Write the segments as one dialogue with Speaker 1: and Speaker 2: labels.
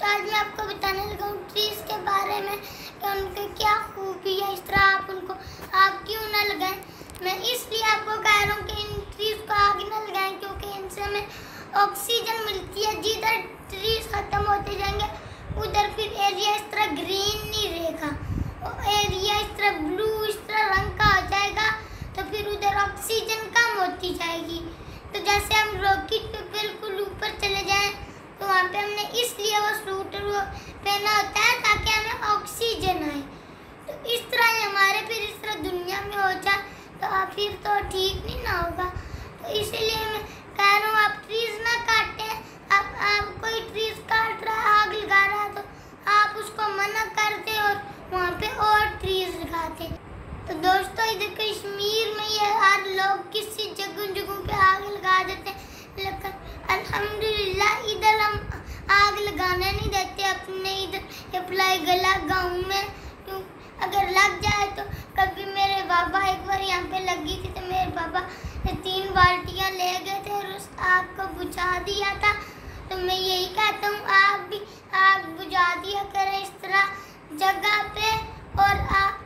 Speaker 1: आज मैं आपको बताने लगा हूँ ट्रीज के बारे में कि उनकी क्या खूबी है। इस तरह आप उनको आग क्यों ना लगाएं। मैं इसलिए आपको कह रहा हूँ कि इन ट्रीज को आग ना लगाएं, क्योंकि इनसे हमें ऑक्सीजन मिलती है। जिधर ट्रीज खत्म होते जाएंगे उधर फिर एरिया इस तरह ग्रीन नहीं रहेगा, एरिया इस तरह ब्लू इस तरह रंग का हो जाएगा, तो फिर उधर ऑक्सीजन कम होती जाएगी। तो जैसे हम रॉकेट पे बिल्कुल ऊपर चले जाएं तो वहाँ पे हमने इसलिए वो सूट पहना होता है ताकि हमें ऑक्सीजन आए। तो इस तरह हमारे फिर इस तरह दुनिया में हो जाए तो फिर तो ठीक नहीं ना होगा। तो इसीलिए मैं कह रहा हूँ आप ट्रीज ना काटें। आप कोई ट्रीज काट रहा है, आग लगा रहा है, तो आप उसको मना कर दें और वहाँ पे और ट्रीज लगाते। तो दोस्तों इधर कश्मीर में ये हर लोग किसी जगह पे आग लगा देते हैं, लेकिन अल्हम्दुलिल्लाह इधर हम आग लगाने नहीं देते। अपने इधर अप्लाई गला गाँव में क्यों अगर लग जाए तो कभी मेरे बाबा एक बार यहाँ पे लगी थी तो मेरे बाबा 3 बाल्टियाँ ले गए थे और उस आग को बुझा दिया था। तो मैं यही कहता हूँ आप भी आग बुझा दिया करें इस तरह जगह पे। और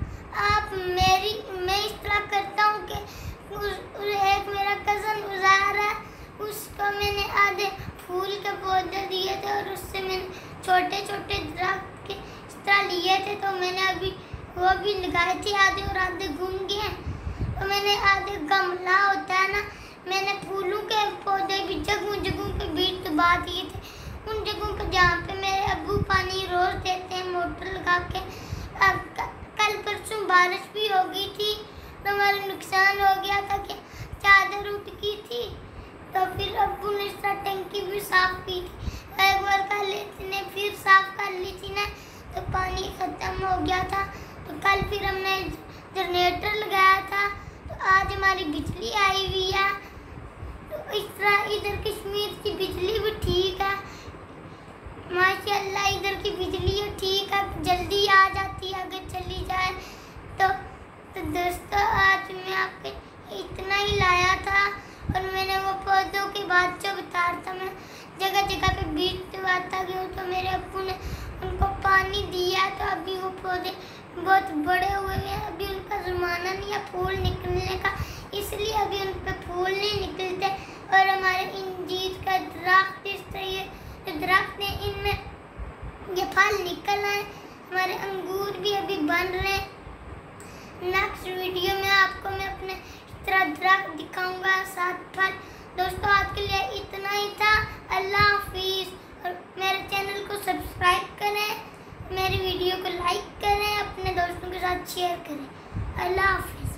Speaker 1: मैं इस तरह करता हूँ कि एक मेरा कज़न उज़ार है, उसको मैंने आधे फूल के पौधे दिए थे और उससे मैंने छोटे छोटे दरख्त के इस तरह लिए थे। तो मैंने अभी वो भी लगाए थे, आधे और आधे घूम गए। तो मैंने आधे गमला होता है ना, मैंने फूलों के पौधे भी जगहों पे बीज दबा दिए थे, उन जगहों पे जहाँ पे मेरे अब्बू पानी रोज देते हैं मोटर लगा के। कल परसों बारिश भी हो गई थी तो हमारा नुकसान हो गया था कि चादर उठ गई थी। तो फिर अब्बू ने इस टंकी भी साफ की थी, एक बार कर लेते ने फिर साफ कर ली थी ना, तो पानी खत्म हो गया था। तो कल फिर हमने जनरेटर लगाया था, तो आज हमारी बिजली आई हुई है। तो इस तरह इधर कश्मीर की बिजली भी ठीक है, माशाल्लाह इधर की बिजली ठीक है, जल्दी आ जाती है अगर चली जाए तो दोस्तों आज मैं आपके इतना ही लाया था। और मैंने वो पौधों की बात जो बता रहा था, मैं जगह जगह पे बीज दबाता गया तो मेरे अब्बू ने उनको पानी दिया, तो अभी वो पौधे बहुत बड़े हुए हैं। अभी उनका ज़माना नहीं है फूल निकलने का, इसलिए अभी उन पर फूल नहीं निकलते। और हमारे इंजीर का दरख्त इस तरह ये दरख्त है, इनमें ये फल निकल आए, हमारे अंगूर भी अभी बन रहे हैं। नेक्स्ट वीडियो में आपको मैं अपने इस तरह दरख्त दिखाऊंगा साथ फल। दोस्तों आज के लिए इतना ही था। अल्लाह हाफिज़। और मेरे चैनल को सब्सक्राइब करें, मेरी वीडियो को लाइक करें, अपने दोस्तों के साथ शेयर करें। अल्लाह हाफिज़।